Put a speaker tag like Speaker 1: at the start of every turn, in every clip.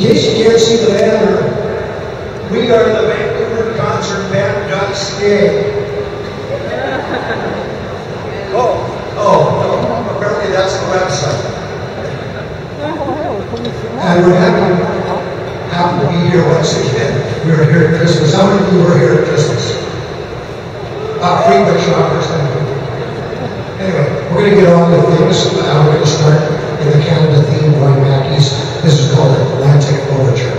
Speaker 1: case you can't see the banner, we are the Vancouver Concert Band.ca. Oh, apparently that's the website. And we're happy to be here once again. We were here at Christmas. How many of you were here at Christmas? Frequent shoppers, thank you. Anyway, we're going to get on with things. We're going to start in the Canada theme by Mackey's. This is called Atlantic Overture.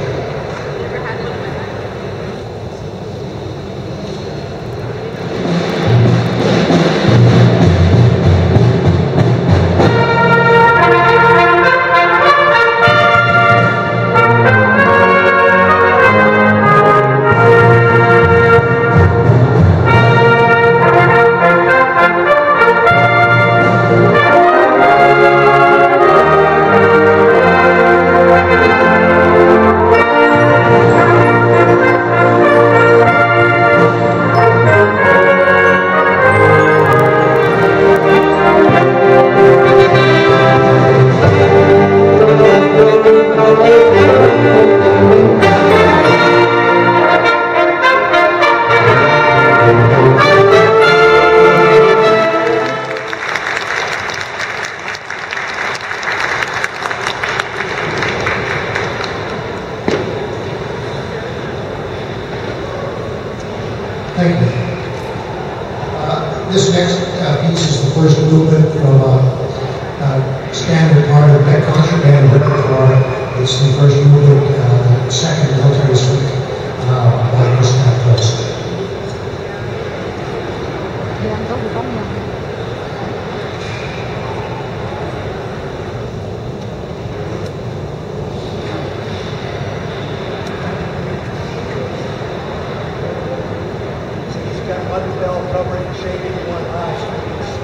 Speaker 1: Thank you. This next piece is the first movement from a standard part of that concert band repertoire. It's the first movement, second military suite by Gustav Holst.
Speaker 2: One bell covering, shading one eye.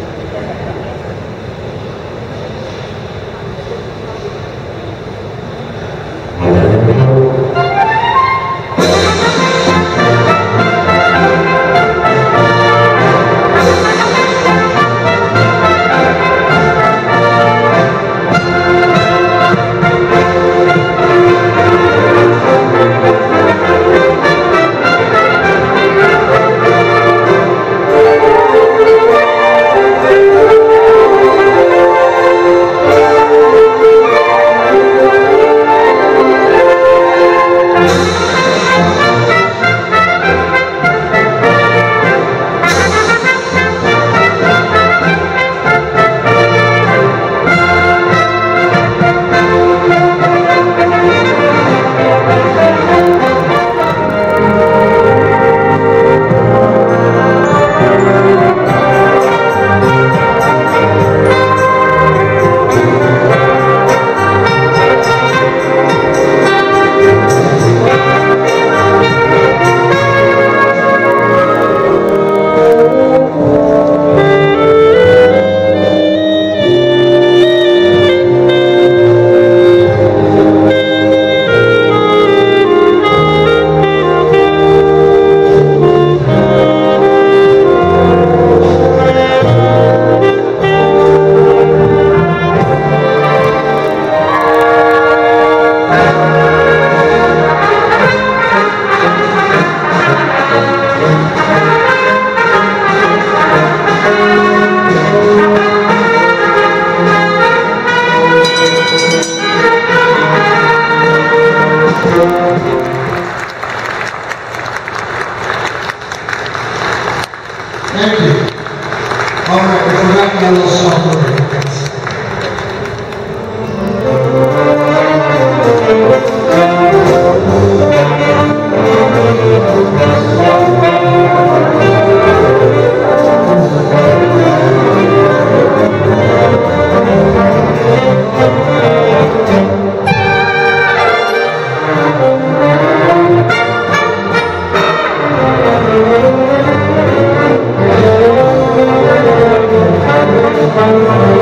Speaker 1: Thank you. All right, we're wrapping a little software.
Speaker 3: Thank you.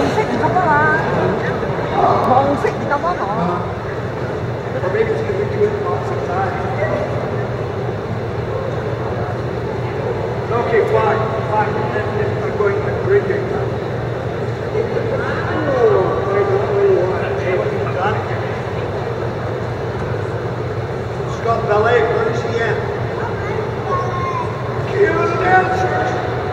Speaker 2: Or maybe it's because we do it lots of times. Okay, fine. I'm going to drinking. Scott Ballet, where's he at? Cue the dancers!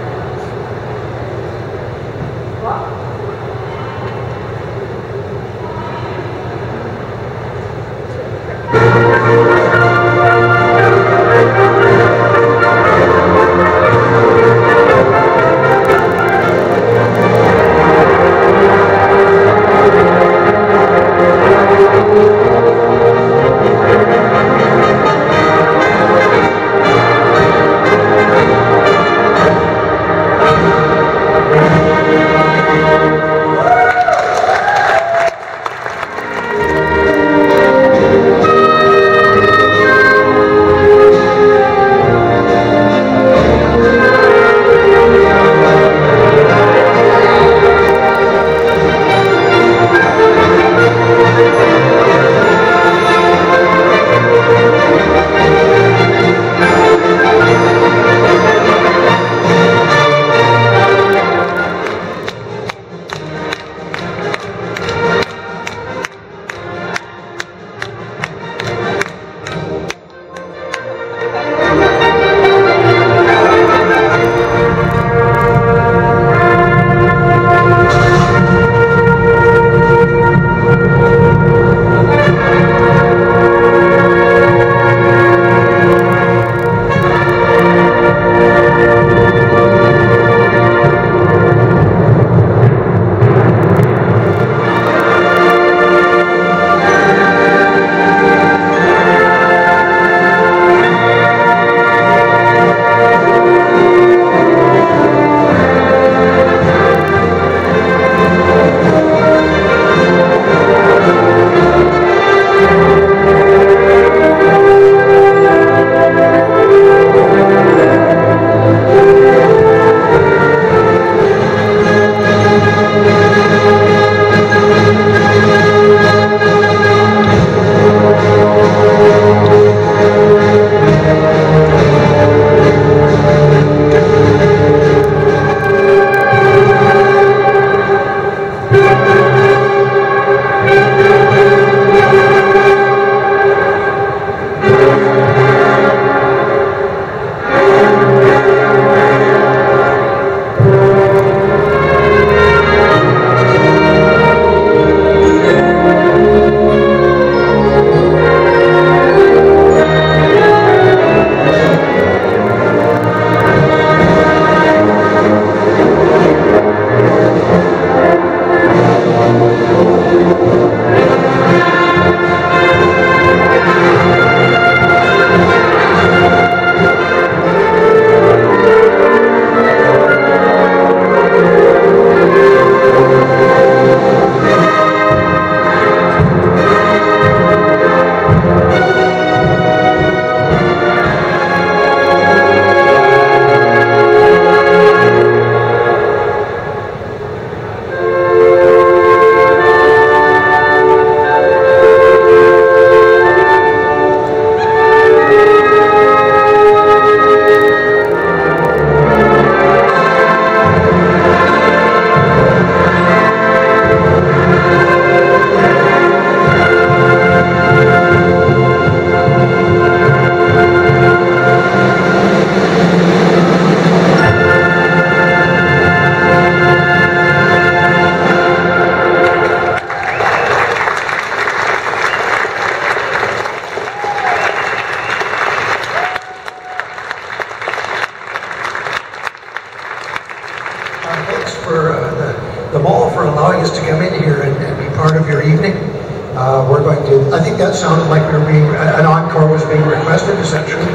Speaker 1: the mall for allowing us to come in here and be part of your evening. We're going to, I think that sounded like we were being, an encore was being requested, is that true?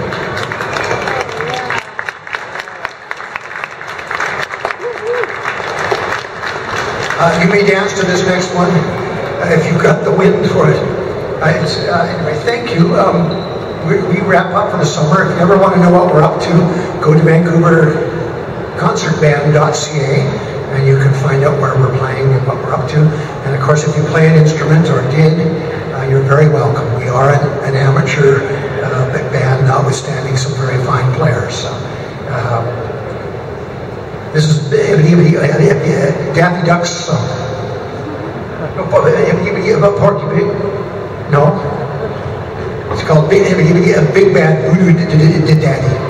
Speaker 1: You may dance to this next one if you've got the wind for it. Anyway, thank you. We wrap up for the summer. If you ever want to know what we're up to, go to VancouverConcertBand.ca and you can find out where we're playing and what we're up to. And of course, if you play an instrument or did, you're very welcome. We are an amateur band, notwithstanding some very fine players. So, this is Daffy Duck's song. Porky Pig? No? It's called Big Bad Voodoo Daddy.